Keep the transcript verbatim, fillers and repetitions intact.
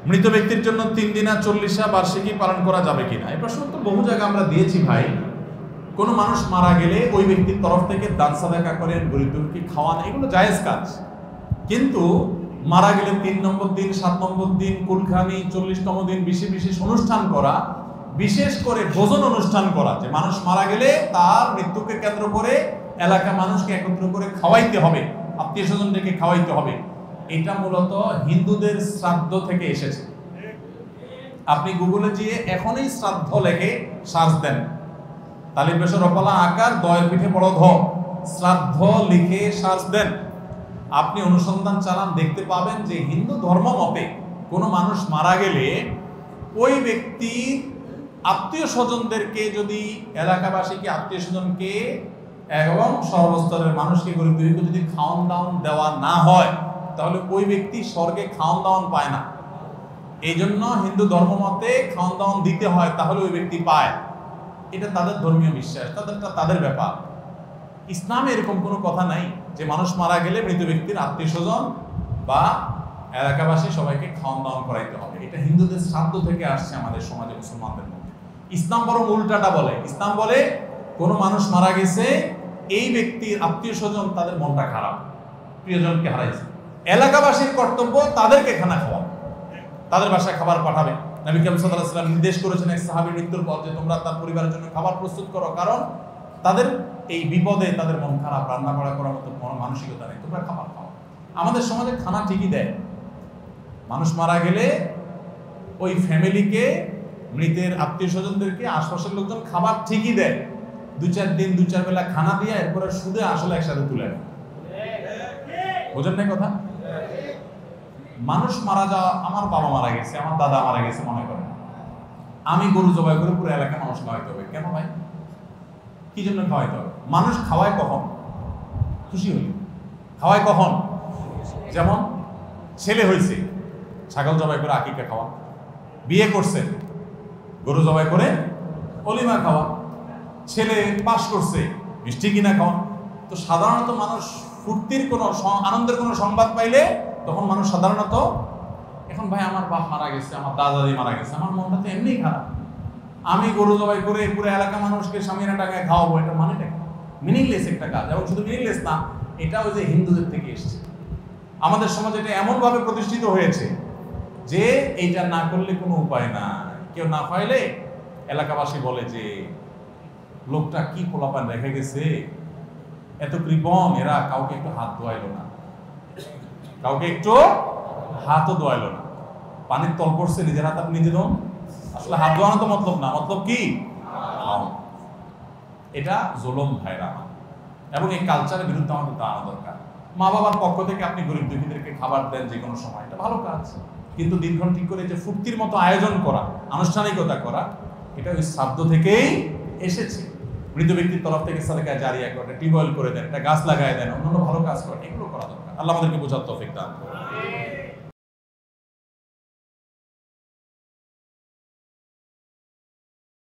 মৃত ব্যক্তির জন্য তিন দিনা চল্লিশা বার্ষিকী পালন করা যাবে কিনা, এই প্রশ্ন তো বহু জায়গায় আমরা দিয়েছি ভাই। কোনো মানুষ মারা গেলে ওই ব্যক্তির তরফ থেকে দান সাদাকা করেন, গরিব দুঃখী খাওয়ান, এগুলো জায়েজ কাজ। কিন্তু মারা গেলে তিন নম্বর দিন, সাত নম্বর দিন, কুলখানি, চল্লিশতম দিন বিশেষ বিশেষ অনুষ্ঠান করা, বিশেষ করে ভোজন অনুষ্ঠান করা, যে মানুষ মারা গেলে তার মৃত্যুকে কেন্দ্র করে এলাকা মানুষকে একত্র করে খাওয়াইতে হবে, আত্মীয় স্বজনদেরকে খাওয়াইতে হবে, এটা মূলত হিন্দুদের শ্রাদ্ধ থেকে এসেছে। আপনি গুগলে গিয়ে এখনই শ্রাদ্ধ লেখে সার্চ দেন, তালিম পেশর রপালা আকার দয়ের পিঠে বড় ধ, শ্রাদ্ধ লিখে সার্চ দেন, আপনি অনুসন্ধান চালান, দেখতে পাবেন যে হিন্দু ধর্ম মতে কোনো মানুষ মারা গেলে ওই ব্যক্তির আত্মীয় স্বজনদেরকে, যদি এলাকাবাসীকে, আত্মীয় স্বজনকে এবং সর্বস্তরের মানুষকে, গরিব দুঃখীকে যদি খাওয়ান দাওয়ান দেওয়া না হয়, তাহলে ওই ব্যক্তি স্বর্গে খাওয়ান দাওয়ান পায় না। এই জন্য হিন্দু ধর্ম মতে খাওয়ান দাওয়ান দিতে হয়, তাহলে ওই ব্যক্তি পায়। এটা তাদের ধর্মীয় বিশ্বাস, তাদেরটা তাদের ব্যাপার। ইসলামে এরকম কোনো কথা নাই যে মানুষ মারা গেলে মৃত ব্যক্তির আত্মীয় স্বজন বা এলাকাবাসী সবাইকে খাওয়ান দাওয়ান করাইতে হবে। এটা হিন্দুদের শ্রাদ্ধ থেকে আসছে আমাদের সমাজে, মুসলমানদের মধ্যে। ইসলাম বরং উল্টাটা বলে। ইসলাম বলে কোনো মানুষ মারা গেছে, এই ব্যক্তির আত্মীয় স্বজন তাদের মনটা খারাপ, প্রিয়জনকে হারাইছে, এলাকাবাসীর কর্তব্য তাদেরকে খানা খাওয়া, তাদের বাসায় খাবার পাঠাবে। নবী করিম সাল্লাল্লাহু আলাইহি ওয়াসাল্লাম নির্দেশ করেছেন এক সাহাবীর মৃত্যুর পর যে তোমরা তার পরিবারের জন্য খাবার প্রস্তুত করো, কারণ তাদের এই বিপদে তাদের মন খারাপ, রান্না বাড়া করার মতো মানসিকতা নেই, তোমরা খাবার খাও। আমাদের সমাজে খানা ঠিকই দেয়, মানুষ মারা গেলে ওই ফ্যামিলিকে, মৃতের আত্মীয় স্বজনদেরকে, আশপাশের লোকজন খাবার ঠিকই দেয়, দু চার দিন দু চার বেলা খানা দিয়ে এরপরে সুদে আসলে একসাথে তুলে নেয়। বোঝেন না কথা? মানুষ মারা যাওয়া, আমার বাবা মারা গেছে, আমার দাদা মারা গেছে, মনে করেন আমি গরু জবাই করে পুরো এলাকায় মানুষ খাওয়াইতে হবে। কেন ভাই? কি জন্য খাওয়াইতে হবে? মানুষ খাওয়ায় কখন? খুশি হইলে। খাওয়ায় কখন? যেমন ছেলে হয়েছে, ছাগল জবাই করে আকিকা খাওয়া, বিয়ে করছে, গরু জবাই করে অলিমা খাওয়া, ছেলে পাস করছে, মিষ্টি কিনা খাওয়া। তো সাধারণত মানুষ ফুর্তির কোনো, আনন্দের কোনো সংবাদ পাইলে তখন মানুষ সাধারণত, এখন ভাই আমার বাপ মারা গেছে, আমার দাদা দাদি মারা গেছে, আমার মনটা তো এমনি খারাপ, আমি গরু জবাই করে পুরো এলাকা মানুষকে সামিনা টাকায় খাওয়াবো, এটা মানেটা মিনিংলেস একটা কাজ। এবং শুধু মিনিংলেস না, এটা ওই যে হিন্দুদের থেকে এসছে। আমাদের সমাজে এটা এমনভাবে প্রতিষ্ঠিত হয়েছে যে এইটা না করলে কোনো উপায় না। কেউ না পাইলে এলাকাবাসী বলে যে লোকটা কি পোলাপান রেখে গেছে, এত কৃপণ, এরা কাউকে একটু হাত ধোয়াইলো না, কাউকে একটু হাতও ধোয়াইলো না, পানির তল পড়ছে, নিজের হাত আপনি নিজে ধোন। আসলে হাত ধোয়ানো তো মতলব না, মতলব কি? এটা জুলুম ভাইরা, এবং এই কালচারের বিরুদ্ধে আমাদের দাঁড়ানো দরকার। মা বাবার পক্ষ থেকে আপনি গরিব দুঃখীদেরকে খাবার দেন যে কোনো সময়, এটা ভালো কাজ। কিন্তু দিনক্ষণ ঠিক করে যে ফুর্তির মতো আয়োজন করা, আনুষ্ঠানিকতা করা, এটা ওই শ্রাদ্ধ থেকেই এসেছে। মৃত ব্যক্তির তরফ থেকে সাদাকা জারিয়া করে, টিউবওয়েল করে দেন, একটা গাছ লাগায় দেন, অন্যান্য ভালো কাজ করেন, এগুলো করা দরকার। আল্লাহ আমাদেরকে বোঝার তৌফিক দান করুন।